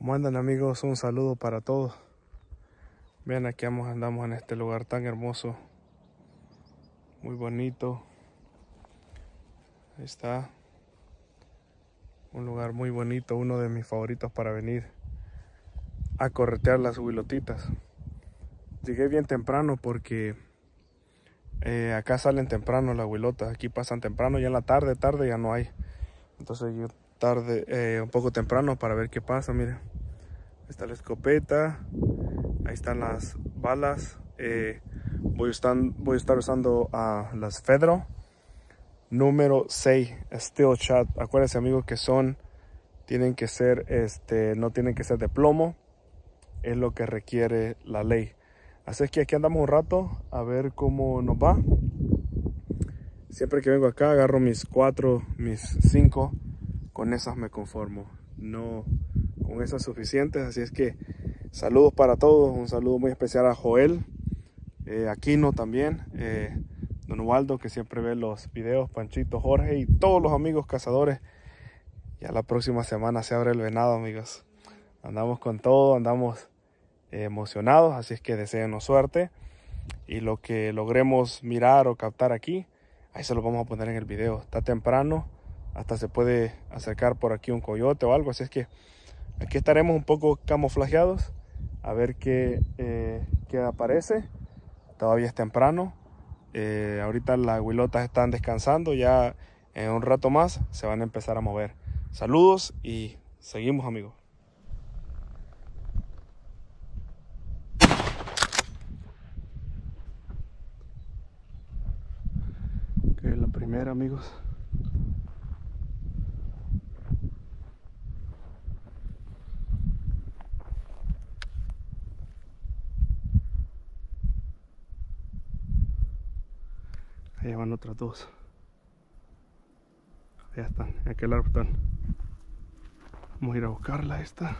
¿Cómo andan, amigos? Un saludo para todos. Vean, aquí andamos en este lugar tan hermoso, muy bonito. Ahí está, un lugar muy bonito, uno de mis favoritos para venir a corretear las huilotitas. Llegué bien temprano porque acá salen temprano las huilotas, aquí pasan temprano, ya en la tarde ya no hay. Entonces yo un poco temprano para ver qué pasa. Miren, está la escopeta, ahí están las balas. Voy a estar usando las Fedro número 6 Steel Shot. Acuérdense, amigos, que tienen que ser no tienen que ser de plomo, es lo que requiere la ley. Así es que aquí andamos un rato a ver cómo nos va. Siempre que vengo acá agarro mis 4, mis 5, con esas me conformo, no con esas suficientes. Así es que saludos para todos, un saludo muy especial a Joel, Aquino también, Don Waldo, que siempre ve los videos, Panchito, Jorge y todos los amigos cazadores. Ya la próxima semana se abre el venado, amigos. Andamos con todo, andamos emocionados, así es que deseenos suerte. Y lo que logremos mirar o captar aquí, ahí se lo vamos a poner en el video. Está temprano, hasta se puede acercar por aquí un coyote o algo, así es que aquí estaremos un poco camuflajeados a ver qué aparece. Todavía es temprano. Ahorita las huilotas están descansando, ya en un rato más se van a empezar a mover. Saludos y seguimos, amigos. Ok, la primera, amigos. Ahí van otras dos. Allá están, en aquel árbol están. Vamos a ir a buscarla esta.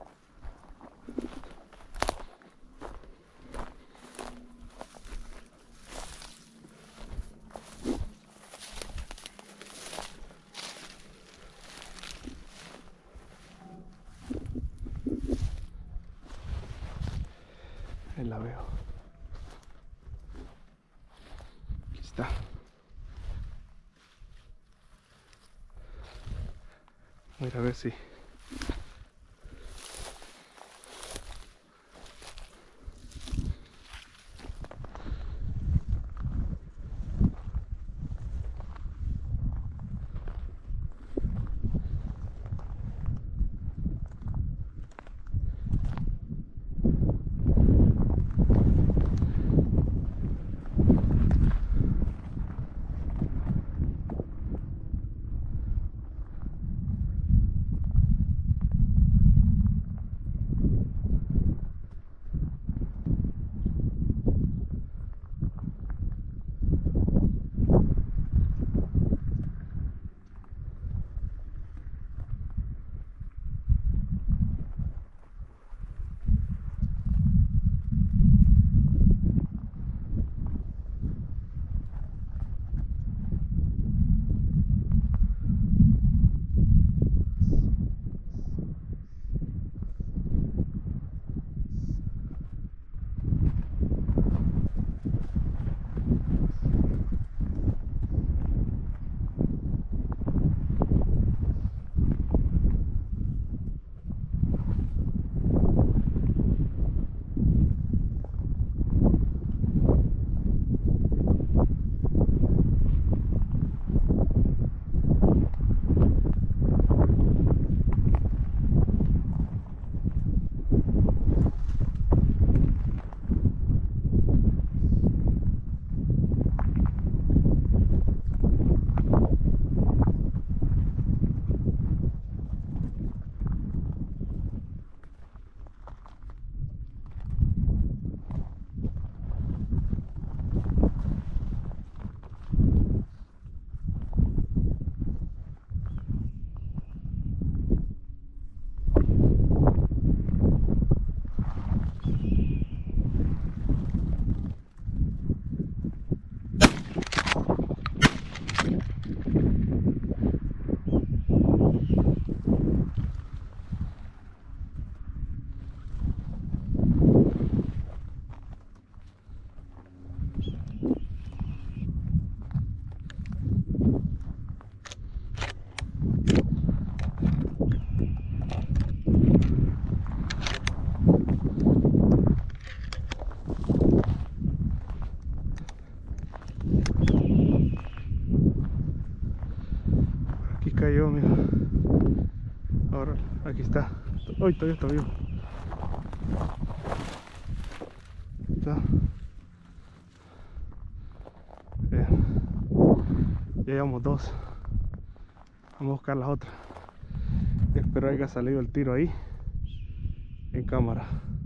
Ahí la veo. Aquí está. Voy a ir a ver si... aquí está. Hoy todavía está vivo. Está. Bien. Ya llevamos 2. Vamos a buscar las otras. Espero haya salido el tiro ahí en cámara.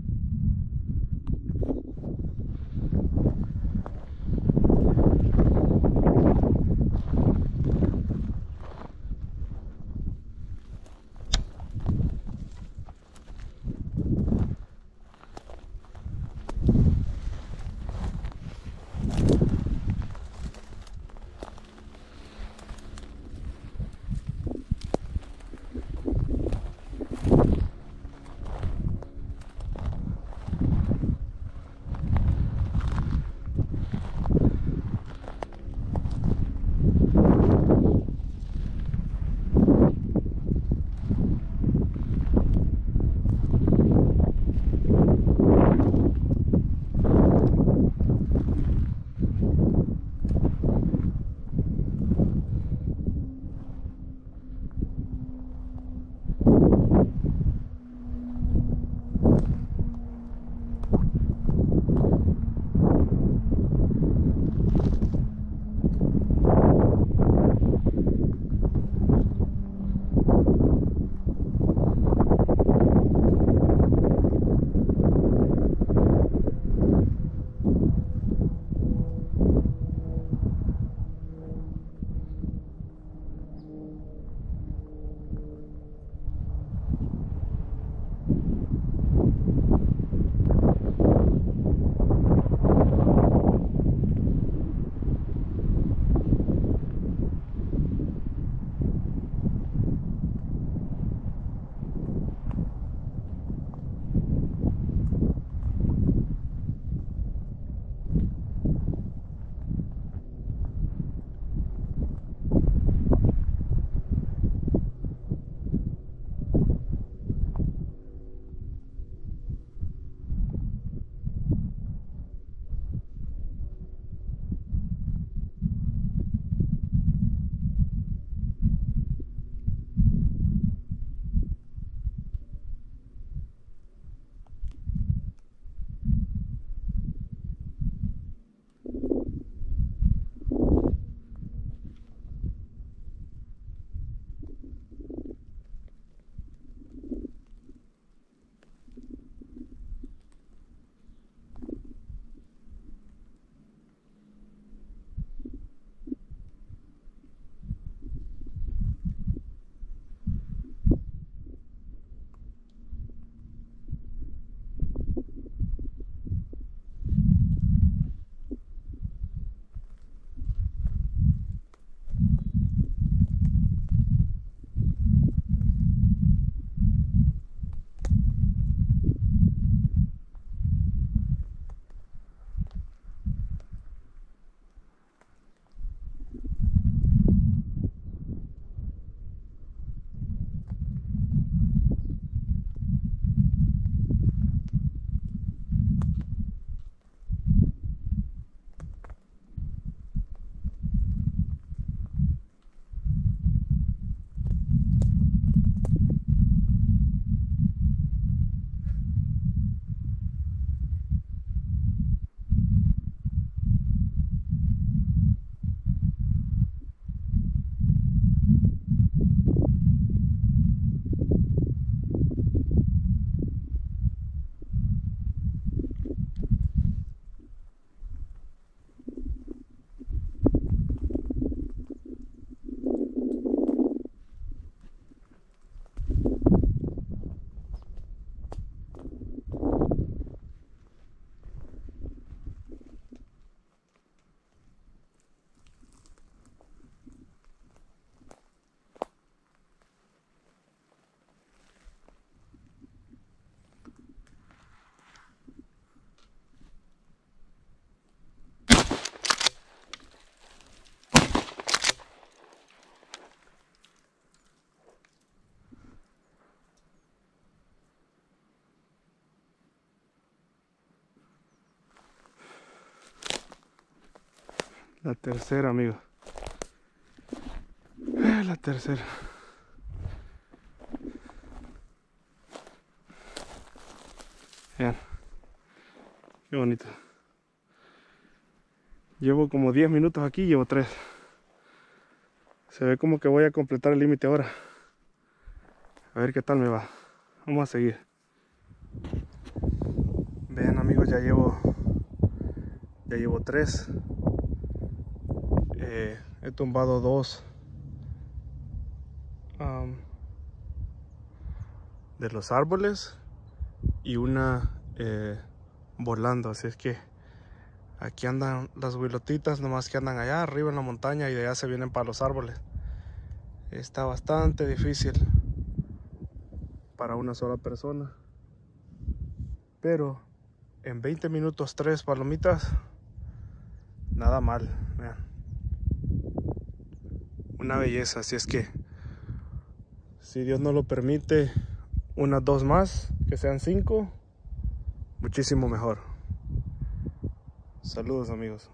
La tercera, amigo. La tercera. Vean, qué bonito. Llevo como 10 minutos aquí, llevo 3. Se ve como que voy a completar el límite ahora. A ver qué tal me va. Vamos a seguir. Vean amigos, ya llevo 3. He tumbado 2 de los árboles y una volando. Así es que aquí andan las huilotitas, nomás que andan allá arriba en la montaña y de allá se vienen para los árboles. Está bastante difícil para una sola persona, pero en 20 minutos 3 palomitas, nada mal. Vean, una belleza. Así es que si Dios nos lo permite, unas 2 más, que sean 5, muchísimo mejor. Saludos amigos.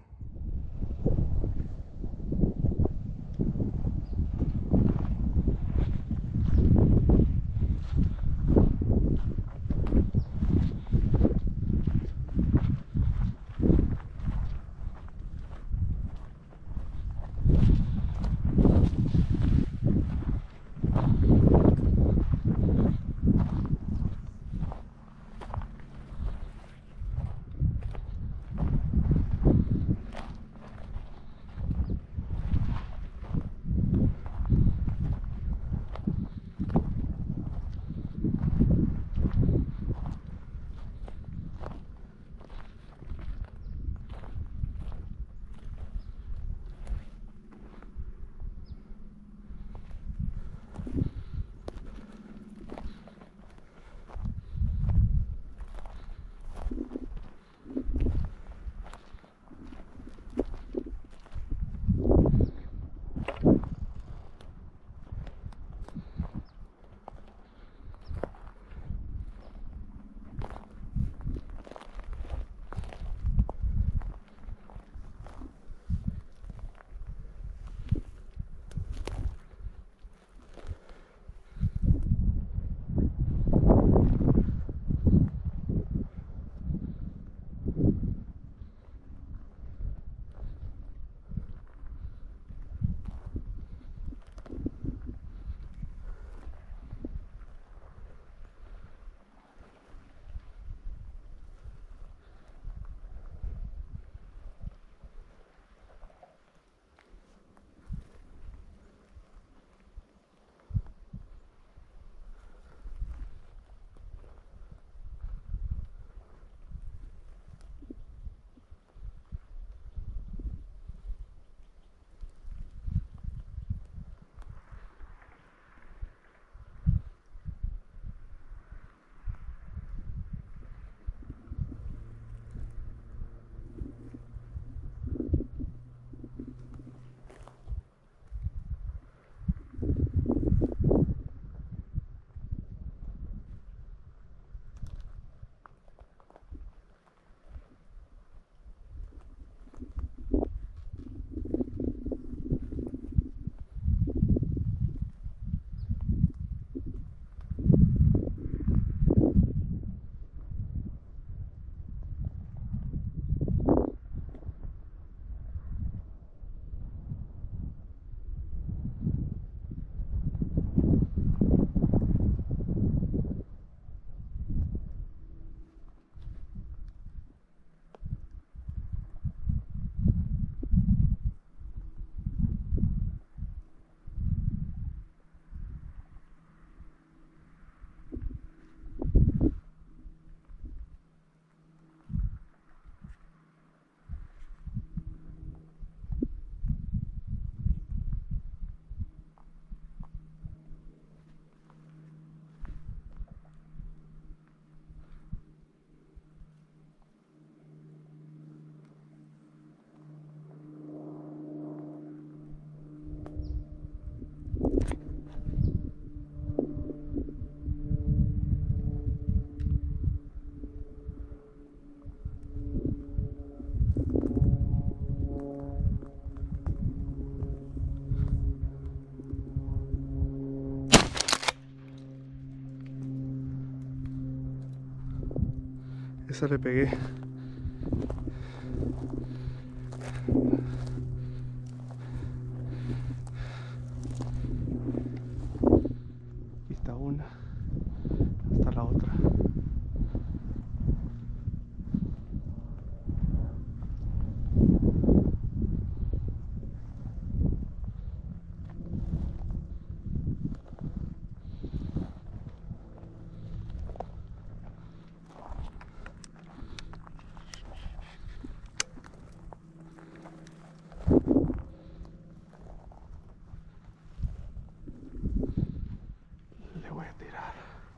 Esa le pegué. Aquí está una. Hasta la otra. Le voy a tirar.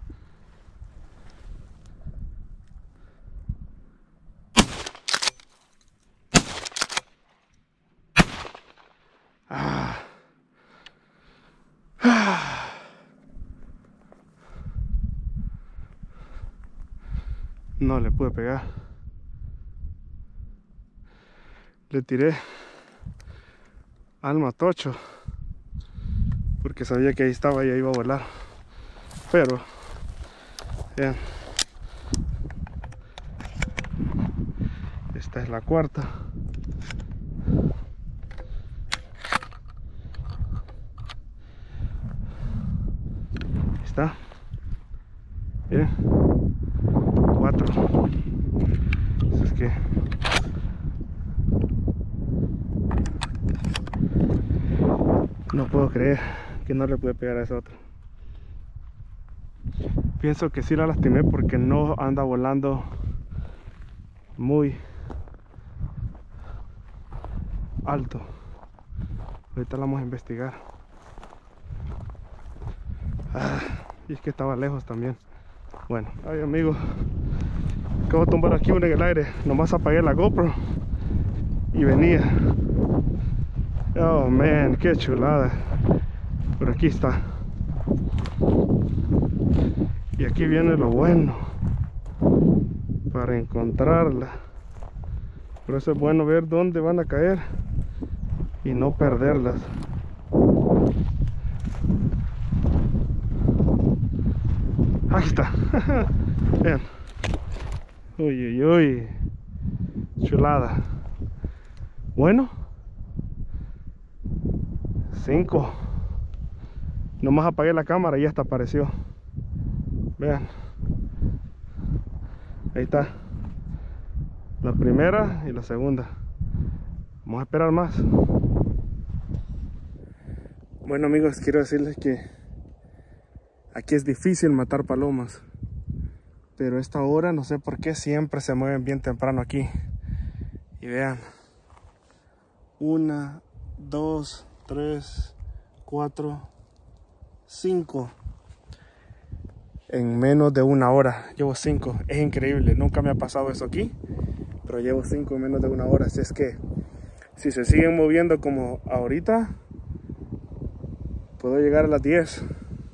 No le pude pegar. Le tiré al matocho porque sabía que ahí estaba y ahí iba a volar. Pero, vean, esta es la cuarta. Ahí está. Miren, 4. Así es que no puedo creer que no le pude pegar a esa otra. Pienso que sí la lastimé porque no anda volando muy alto. Ahorita la vamos a investigar. Y es que estaba lejos también. Bueno, ay amigos, acabo de tumbar aquí una en el aire. Nomás apagué la GoPro y venía. Oh man, qué chulada. Por aquí está. Y aquí viene lo bueno para encontrarla. Por eso es bueno ver dónde van a caer y no perderlas. Aquí está. Vean. Uy, uy, uy. Chulada. Bueno. 5. Nomás apagué la cámara y ya hasta apareció. Vean. Ahí está. La primera y la segunda. Vamos a esperar más. Bueno amigos, quiero decirles que aquí es difícil matar palomas, pero a esta hora no sé por qué siempre se mueven bien temprano aquí. Y vean, 1, 2, 3, 4, 5 en menos de una hora. Llevo 5, es increíble, nunca me ha pasado eso aquí, pero llevo 5 en menos de una hora. Así es que si se siguen moviendo como ahorita, puedo llegar a las 10.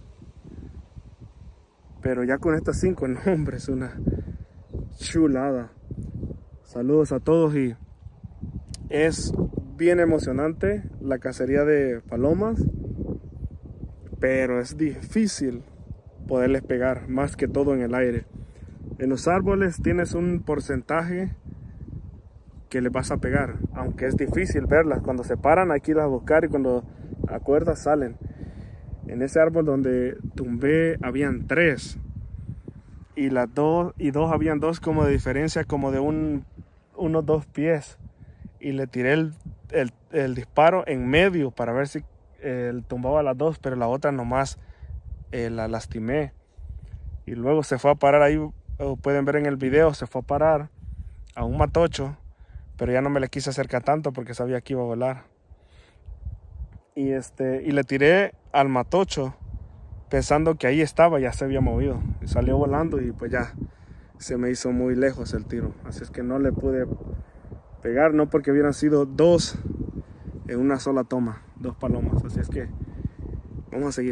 Pero ya con estas 5, no hombre, es una chulada. Saludos a todos y es bien emocionante la cacería de palomas, pero es difícil poderles pegar, más que todo en el aire. En los árboles tienes un porcentaje que les vas a pegar, aunque es difícil verlas. Cuando se paran aquí las a buscar y cuando acuerdas salen. En ese árbol donde tumbé habían 3 y dos habían 2 como de diferencia, como de unos 2 pies, y le tiré el disparo en medio para ver si tumbaba las 2, pero la otra nomás la lastimé. Y luego se fue a parar ahí, pueden ver en el video, se fue a parar a un matocho, pero ya no me le quise acercar tanto porque sabía que iba a volar. Y le tiré al matocho pensando que ahí estaba, ya se había movido. Y salió volando y pues ya se me hizo muy lejos el tiro. Así es que no le pude pegar, no porque hubieran sido 2 en una sola toma, 2 palomas. Así es que vamos a seguir.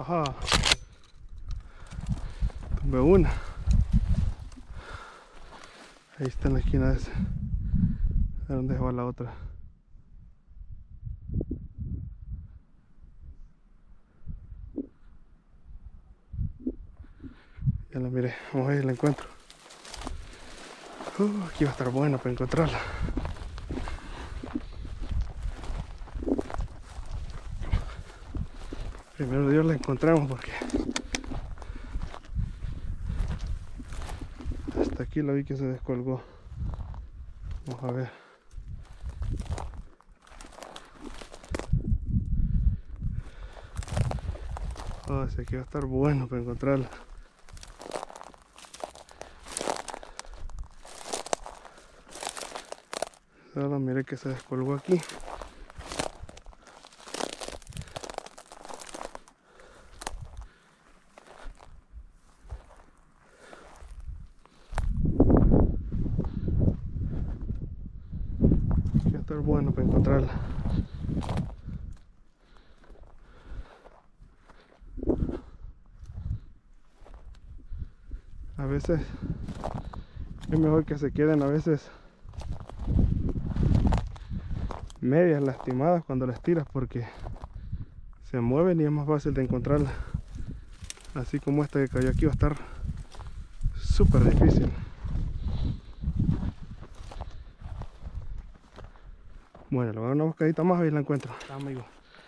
Ajá. Tumbé una. Ahí está en la esquina de ese. ¿A dónde va la otra? Ya la miré. Vamos a ver si la encuentro. Aquí va a estar bueno para encontrarla. Primero Dios la encontramos porque hasta aquí la vi que se descolgó. Vamos a ver. Así que va a estar bueno para encontrarla. Solo miré que se descolgó aquí. Va a estar bueno para encontrarla. A veces es mejor que se queden a veces medias lastimadas cuando las tiras, porque se mueven y es más fácil de encontrarla. Así como esta que cayó aquí va a estar súper difícil. Bueno, le voy a dar una buscadita más y la encuentro, amigo.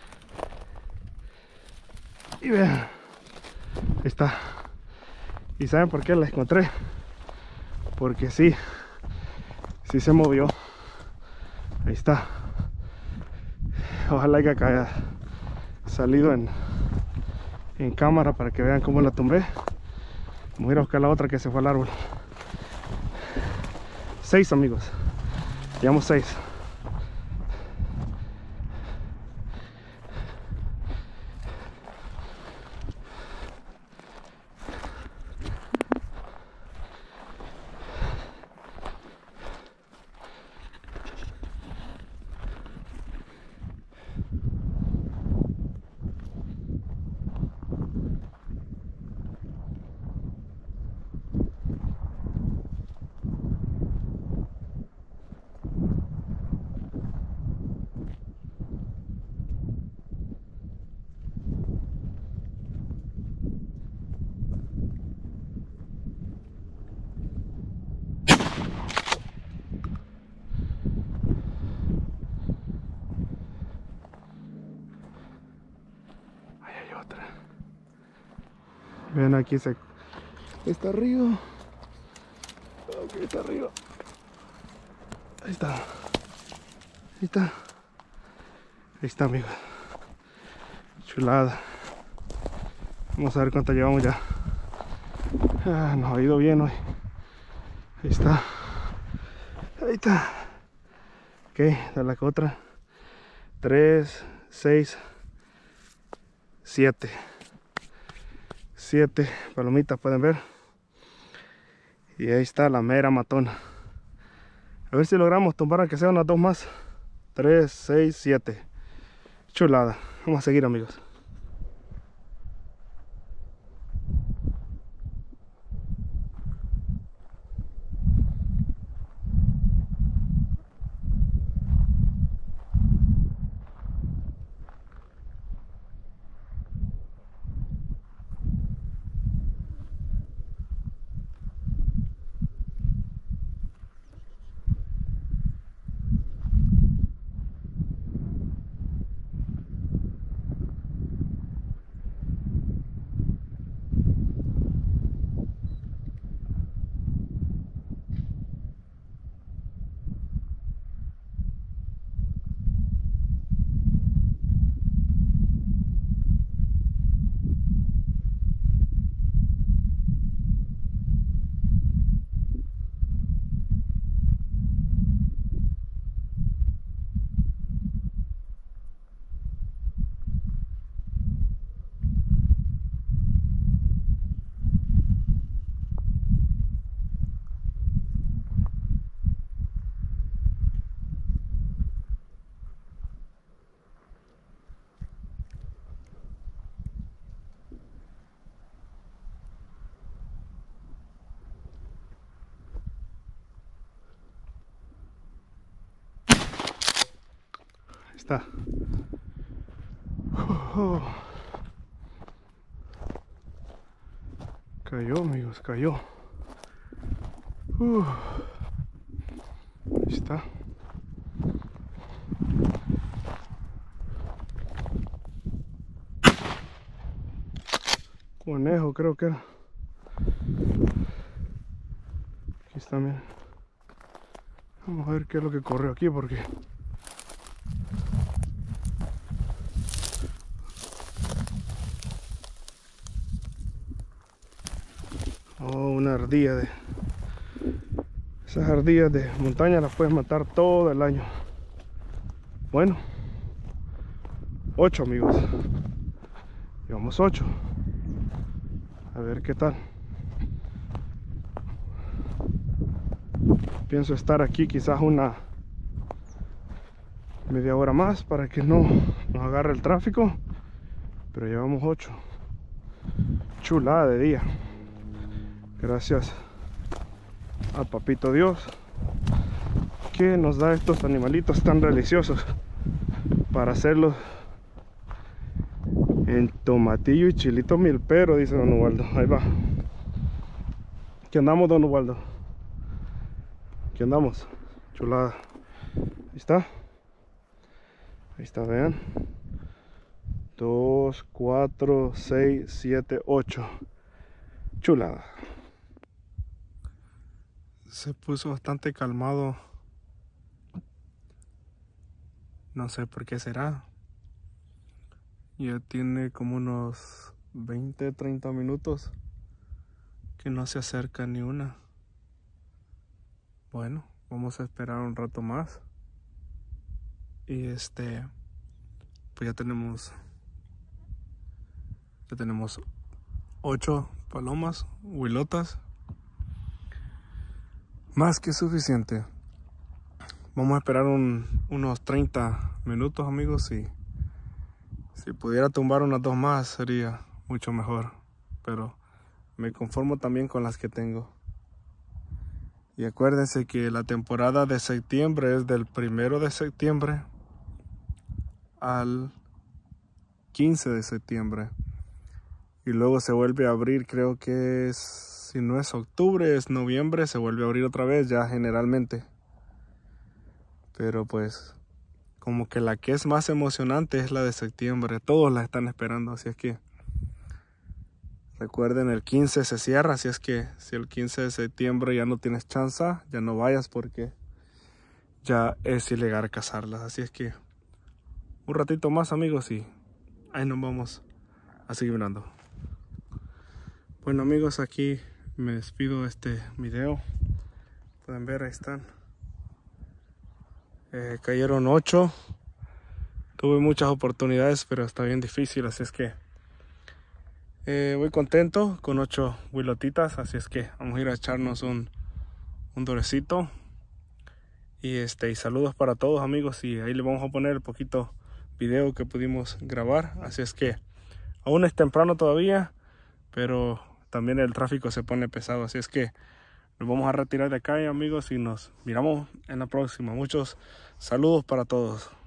Y vean, ahí está. ¿Y saben por qué la encontré? Porque sí se movió. Ahí está. Ojalá que haya salido en cámara para que vean cómo la tumbé. Voy a ir a buscar la otra que se fue al árbol. 6, amigos. Llevamos 6. Ven, aquí está arriba. Ok, está arriba. Ahí está. Ahí está. Ahí está, amigos. Chulada. Vamos a ver cuánto llevamos ya. Nos ha ido bien hoy. Ahí está. Ahí está. Ok, dale la otra. 3, 6, 7. 7 palomitas, pueden ver. Y ahí está la mera matona. A ver si logramos tumbar aunque sean unas 2 más. 3, 6, 7. Chulada. Vamos a seguir, amigos. está. Cayó, amigos, cayó. Ahí está. Conejo creo que era. Aquí está, miren. Vamos a ver qué es lo que corrió aquí porque... Oh, una ardilla de... Esas ardillas de montaña las puedes matar todo el año. Bueno, 8 amigos. Llevamos 8. A ver qué tal. Pienso estar aquí quizás una media hora más para que no nos agarre el tráfico. Pero llevamos 8. Chulada de día. Gracias al papito Dios que nos da estos animalitos tan deliciosos para hacerlos en tomatillo y chilito milpero, dice don Ubaldo. Ahí va. ¿Qué andamos, don Ubaldo? ¿Qué andamos? Chulada. Ahí está. Ahí está, vean. 2, 4, 6, 7, 8. Chulada. Se puso bastante calmado. No sé por qué será. Ya tiene como unos 20, 30 minutos que no se acerca ni una. Bueno, vamos a esperar un rato más. Y pues ya tenemos 8 palomas, huilotas. Más que suficiente. Vamos a esperar unos 30 minutos, amigos, y si pudiera tumbar unas 2 más sería mucho mejor, pero me conformo también con las que tengo. Y acuérdense que la temporada de septiembre es del 1 de septiembre al 15 de septiembre. Y luego se vuelve a abrir, creo que es, si no es octubre, es noviembre, se vuelve a abrir otra vez ya generalmente. Pero pues, como que la que es más emocionante es la de septiembre. Todos la están esperando, así es que recuerden, el 15 se cierra, así es que si el 15 de septiembre ya no tienes chance, ya no vayas porque ya es ilegal cazarlas. Así es que un ratito más, amigos, y ahí nos vamos a seguir mirando. Bueno, amigos, aquí me despido de este video. Pueden ver, ahí están. Cayeron 8. Tuve muchas oportunidades, pero está bien difícil, así es que voy contento con 8 huilotitas, así es que vamos a ir a echarnos un dorecito. Y saludos para todos, amigos, y ahí les vamos a poner el poquito video que pudimos grabar. Así es que aún es temprano todavía, pero también el tráfico se pone pesado, así es que nos vamos a retirar de acá, amigos, y nos miramos en la próxima. Muchos saludos para todos.